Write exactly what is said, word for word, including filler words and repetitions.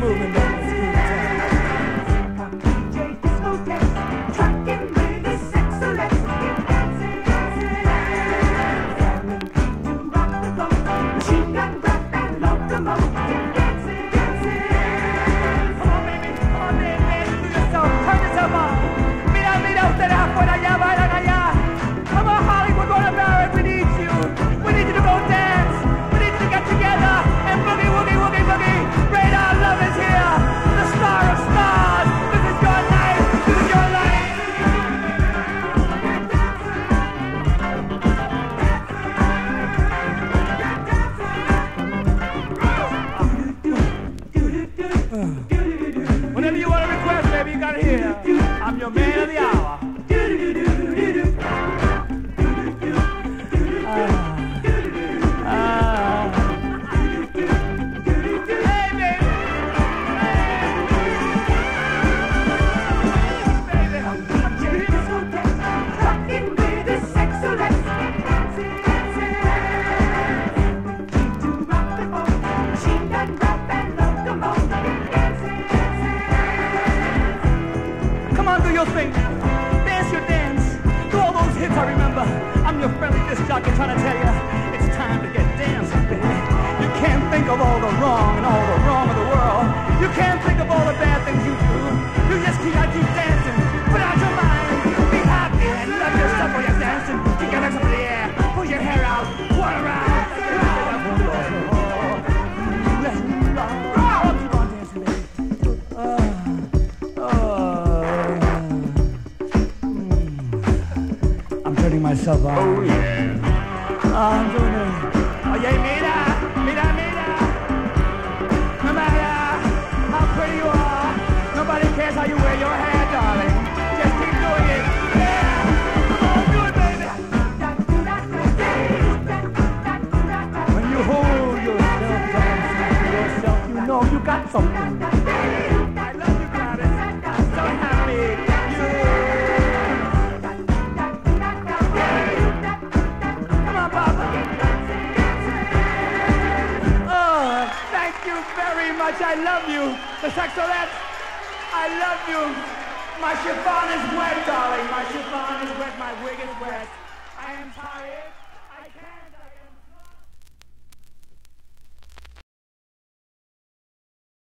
moving down the street. Come D J discotheques, trucking with this excellence. Get dancing, dancing, dancing. To rock the boat, machine gun rap and locomotive. Get dancing, dancing. Come on, baby, come on, dance, dance, do yourself, turn yourself on. Mira, mira, ustedes afuera, allá, bailan allá. Come on, Holly, we're going to Barrett, we need you. We need you to go dance. We need you to get together and boogie, woogie, woogie, boogie. Radar Love is here, the star of stars. This is your night, this is your life. Whatever you want to request, baby, you got it here. I'm your man of the hour. Thing. Dance your dance. Do all those hits I remember. I'm your friendly disc jockey trying to tell you it's time to get dancing, baby. You can't think of all the wrong and all the wrong of the world. You can't think of all the bad things you do. You just keep, I keep dancing. Put out your mind. Be happy and love yourself while you're dancing. Get your legs up in the air. Pull your hair out. Whirl around. Keep on dancing, baby. Turning myself on. Oh yeah. I'm doing it. Oye, mira, mira, mira. No matter how pretty you are, nobody cares how you wear your hair, darling. Just keep doing it. Yeah. Come on, do it, baby. When you hold yourself dancing to yourself, you know you got something. I love you, Gladys. I'm so happy. Very much, I love you. The Sexolettes, I love you. My chiffon is wet, darling. My chiffon is wet, my wig is wet. I am tired.